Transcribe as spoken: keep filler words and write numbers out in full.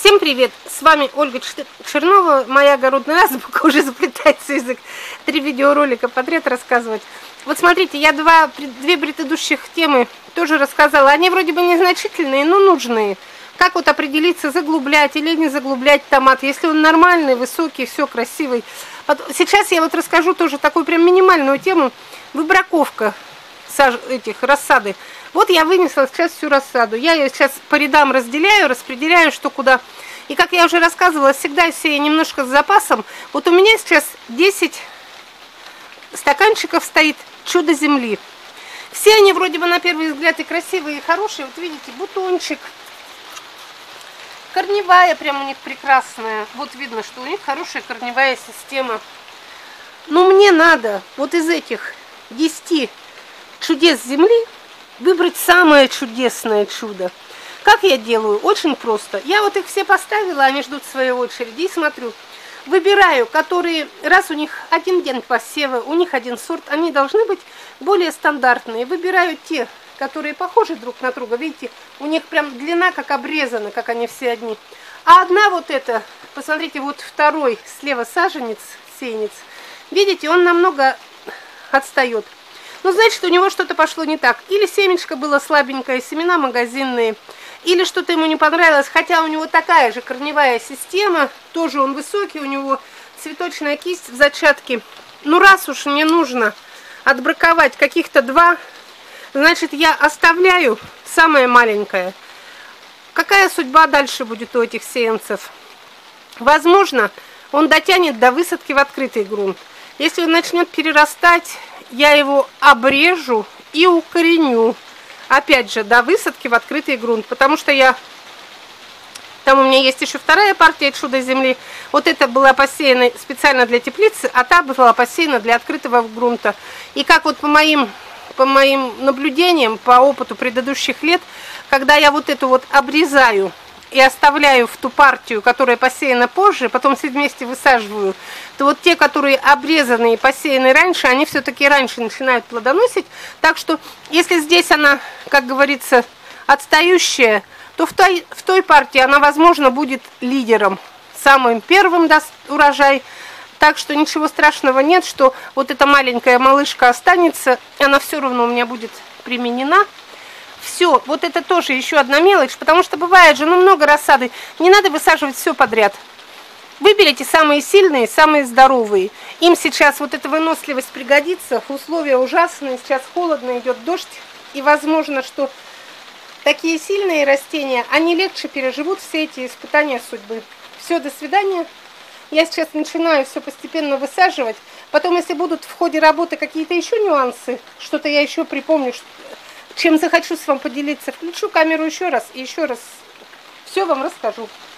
Всем привет! С вами Ольга Чернова, моя огородная азбука, уже заплетается язык, три видеоролика подряд рассказывать. Вот смотрите, я два, две предыдущих темы тоже рассказала, они вроде бы незначительные, но нужные. Как вот определиться, заглублять или не заглублять томат, если он нормальный, высокий, все красивый. Вот сейчас я вот расскажу тоже такую прям минимальную тему, выбраковка саж... этих рассады. Вот я вынесла сейчас всю рассаду. Я ее сейчас по рядам разделяю, распределяю, что куда. И как я уже рассказывала, всегда сею немножко с запасом. Вот у меня сейчас десять стаканчиков стоит чудо земли. Все они вроде бы на первый взгляд и красивые, и хорошие. Вот видите, бутончик. Корневая прям у них прекрасная. Вот видно, что у них хорошая корневая система. Но мне надо вот из этих десяти чудес земли выбрать самое чудесное чудо. Как я делаю? Очень просто. Я вот их все поставила, они ждут своей очереди, и смотрю. Выбираю, которые, раз у них один день посева, у них один сорт, они должны быть более стандартные. Выбираю те, которые похожи друг на друга. Видите, у них прям длина как обрезана, как они все одни. А одна вот эта, посмотрите, вот второй слева саженец, сеянец. Видите, он намного отстает. Ну, значит, у него что-то пошло не так. Или семечко было слабенькое, семена магазинные, или что-то ему не понравилось. Хотя у него такая же корневая система, тоже он высокий, у него цветочная кисть в зачатке. Ну, раз уж мне нужно отбраковать каких-то два, значит, я оставляю самое маленькое. Какая судьба дальше будет у этих сеянцев? Возможно, он дотянет до высадки в открытый грунт. Если он начнет перерастать, я его обрежу и укореню. Опять же, до высадки в открытый грунт. Потому что я... Там у меня есть еще вторая партия чудо земли. Вот эта была посеяна специально для теплицы, а та была посеяна для открытого грунта. И как вот по моим, по моим наблюдениям, по опыту предыдущих лет, когда я вот эту вот обрезаю и оставляю в ту партию, которая посеяна позже, потом все вместе высаживаю, то вот те, которые обрезаны и посеяны раньше, они все-таки раньше начинают плодоносить. Так что, если здесь она, как говорится, отстающая, то в той, в той партии она, возможно, будет лидером. Самым первым даст урожай. Так что ничего страшного нет, что вот эта маленькая малышка останется, она все равно у меня будет применена. Все, вот это тоже еще одна мелочь, потому что бывает же, ну, много рассады, не надо высаживать все подряд. Выберите самые сильные, самые здоровые. Им сейчас вот эта выносливость пригодится, условия ужасные, сейчас холодно, идет дождь, и возможно, что такие сильные растения, они легче переживут все эти испытания судьбы. Все, до свидания. Я сейчас начинаю все постепенно высаживать, потом, если будут в ходе работы какие-то еще нюансы, что-то я еще припомню, чем захочу с вами поделиться, включу камеру еще раз и еще раз все вам расскажу.